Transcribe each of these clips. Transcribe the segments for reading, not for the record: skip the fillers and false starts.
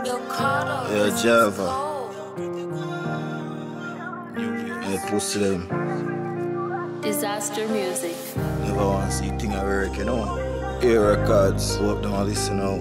Yeah, Java. Yeah, pussy them. Disaster music. Never want to see thing I work, you know. Air records. Hope them all listen now.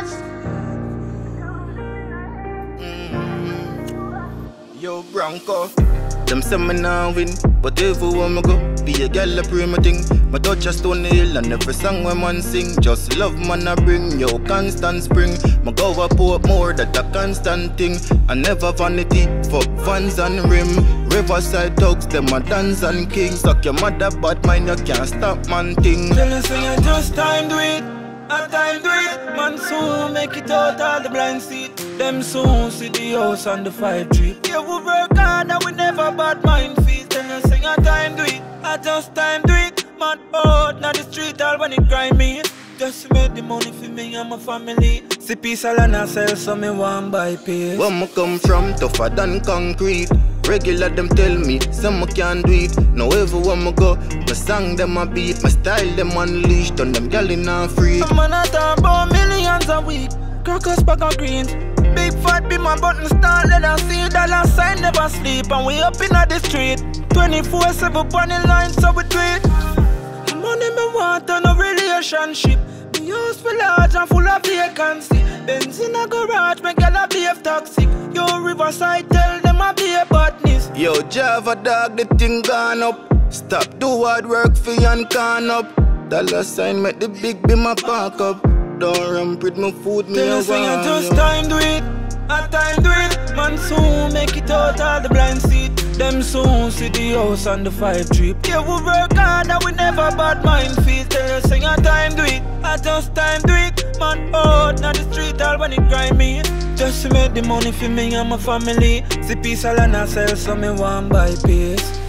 Yo, Bronco. Them say me nah win, but everywhere me go, be a girl a pray my thing. My touch a stone hill and every song when man sing. Just love man a bring, yo constant spring. My go a port more, that a constant thing. I never vanity, fuck Vans and rim. Riverside dogs, them a dance and king. Suck your mother bad mind, you can't stop man thing. Tell us when you just time do it, a time do it. Man soon make it out all the blind seat. Them soon see the house on the 5 trip. Yeah, we work hard and we never bad mind feel. Tell us when you time do it, I just time do it. Man out now the street all when it grind me. Just to make the money for me and my family. See peace all and I sell so me want buy pace. Where me come from, tougher than concrete. Regular them tell me, some can't do it. Now everywhere me go, my song them a beat. My style them unleashed, on them gyal in a free. I'm on a talk about millions a week. Crackers, bag of greens. Big fat be my button start, let us see dollar sign never sleep. And we up in the street 24/7 on the line, so we do it. Money me want on a relationship. Me house for large and full of vacancy. Benz in a garage, me girl a behave toxic. Yo, Riverside tell them I be a badness. Yo, Java dog, the thing gone up. Stop do hard work for you and can up. Dollar sign make the big be my park up. Don't run with my food, me tell a us when you just yo. time do it, a time do it. Man soon make it out all the blind seat. Them soon see the house on the 5 trip. Yeah, we work hard and we never bad mind feel. Tell us when you time do it, I just time do it. Man out now the street all when it grind me. Just to make the money for me and my family. See peace all and I sell so me want buy pace.